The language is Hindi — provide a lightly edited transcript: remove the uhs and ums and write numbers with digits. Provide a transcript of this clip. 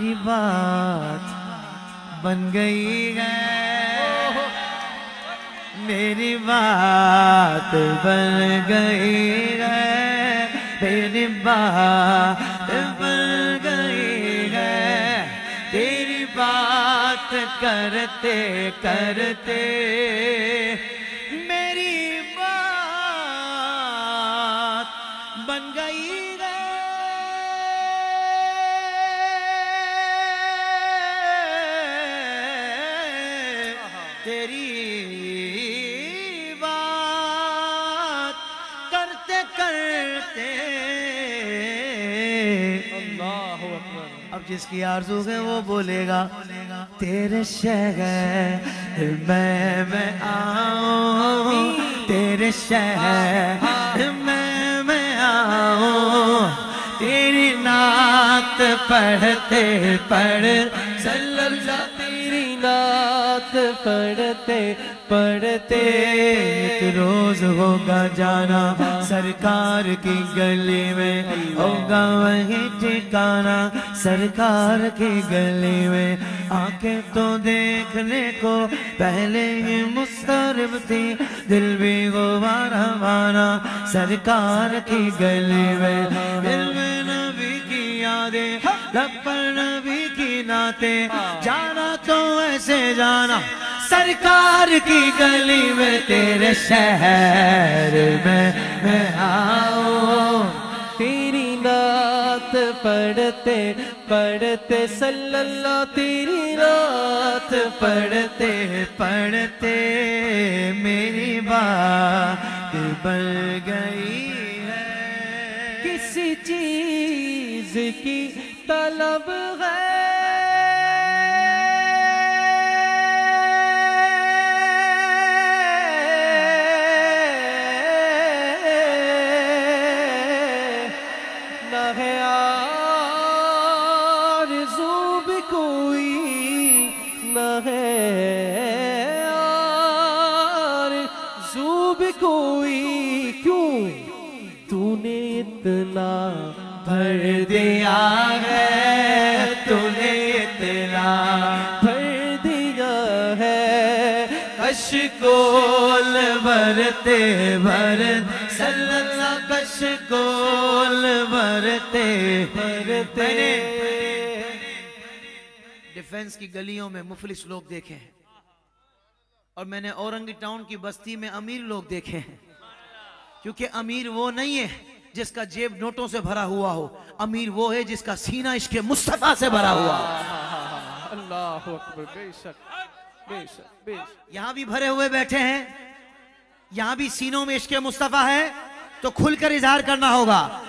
मेरी बात बन गई है, मेरी बात बन गई है, मेरी बात बन गई है। तेरी बात करते करते मेरी बात बन गई है। तेरी बात करते करते अल्लाहु अकबर। अब जिसकी आरज़ू है वो बोलेगा, तेरे शहर मैं आऊं, तेरे शहर मैं आऊं, तेरी नात पढ़ते पढ़ सल्लल्लाहु, तेरी नात पढ़ते पढ़ते एक रोज होगा जाना सरकार की गली में, होगा वही ठिकाना सरकार की गली में। आंखें तो देखने को पहले ही मुस्तरब थी, दिल भी गुबारा माना सरकार की गली में। दिल में नबी की यादें, लब पर नबी की नातें, जाना तो ऐसे जाना सरकार की गली में। तेरे शहर में मैं आऊं, तेरी नात पढ़ते पढ़ते सल्लल्लाहु, तेरी नात पढ़ते पढ़ते मेरी बात बन गई है। किसी चीज की तलब है, न है आरज़ू भी कोई, न है आरज़ू भी कोई। क्यों तूने इतना भर दिया है, तूने इतना भर दिया है, कशकोल भरते भर सल्लल्लाहु, कशकोल भरते भरते। डिफेंस की गलियों में मुफलिस लोग देखे हैं, और मैंने औरंगी टाउन की बस्ती में अमीर लोग देखे हैं। क्योंकि अमीर वो नहीं है जिसका जेब नोटों से भरा हुआ हो, अमीर वो है जिसका सीना इश्क़े मुस्तफा से भरा हुआ हो। अल्लाहु अकबर। बेशक बेशक बेशक। यहां भी भरे हुए बैठे हैं, यहां भी सीनों में इश्क़े मुस्तफा है, तो खुलकर इजहार करना होगा।